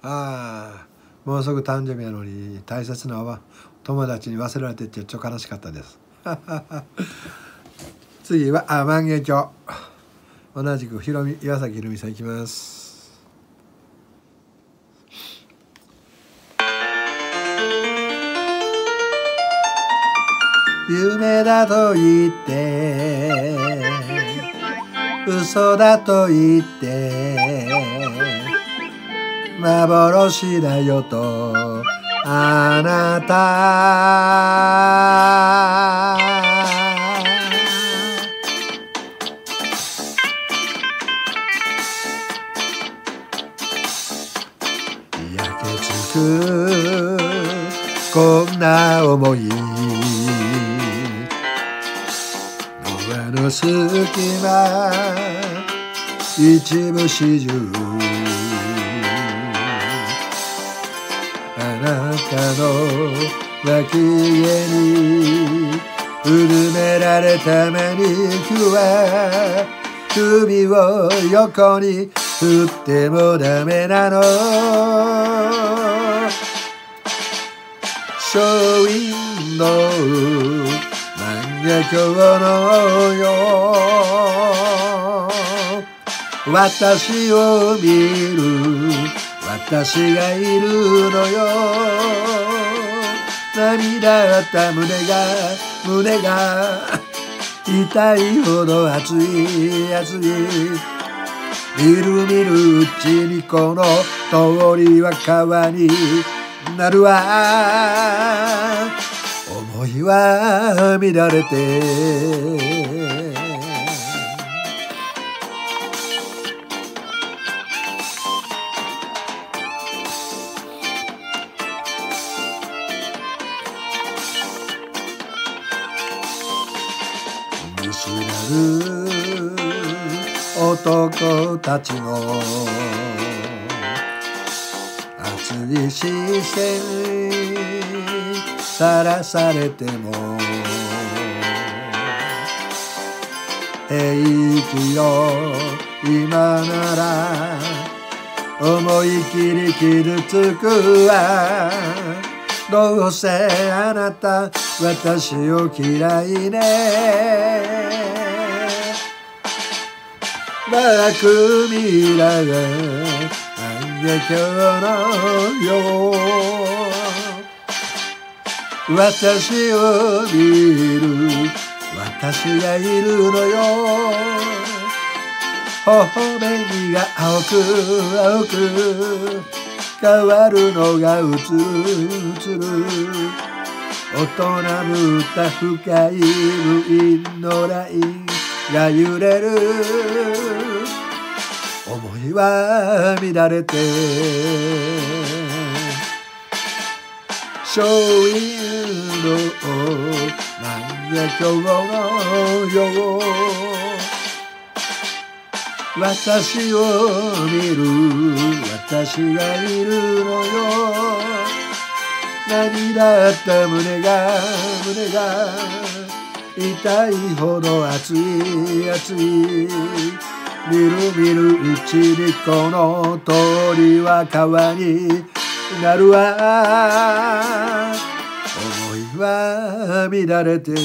ああ、もうすぐ誕生日やのに大切な友達に忘れられてちょっと悲しかったです。次は万華鏡。同じく岩崎宏美さんいきます。夢だと言って嘘だと言って幻だよとあなた焼けつくこんな想いドアの隙間一部始終あなたの脇毛にうるめられたマニキュア首を横に振ってもダメなのショーウィンドウ万華鏡のよ私を見る私がいるのよ涙あった胸が痛いほど熱い熱いみるみるうちにこの通りは川になるわ思いは乱れて見知らぬ男たちの熱い視線さらされても平気よ今なら思い切り傷つくわどうせあなた私を嫌いねバックミラーが万華鏡のよ私を見る私がいるのよ頬紅が青く青く変わるのがうつるうつる大人ぶった深い無印のラインが揺れる思いは乱れてショーウィンドウ万華鏡のよ私を見る私がいるのよ涙あった胸が痛いほど熱い熱いみるみるうちにこの通りは川になるわ思いは乱れて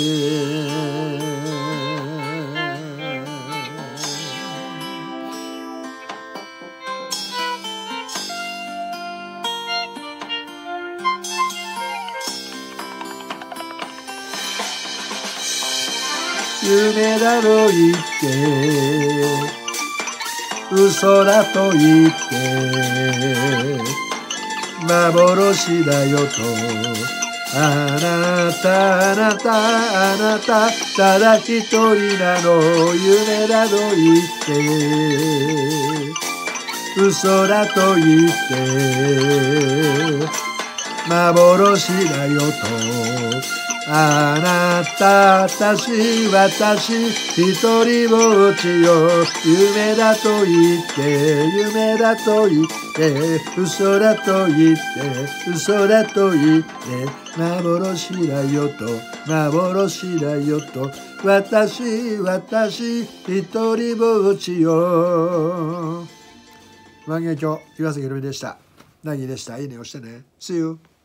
夢だと言って嘘だと言って幻だよとあなたただ一人なの夢だと言って嘘だと言って幻だよとあなた私一人ぼっちよ夢だと言って嘘だと言って幻だよと私一人ぼっちよ万華鏡岩崎宏美でした。 なぎでした。いいね押してね。See you.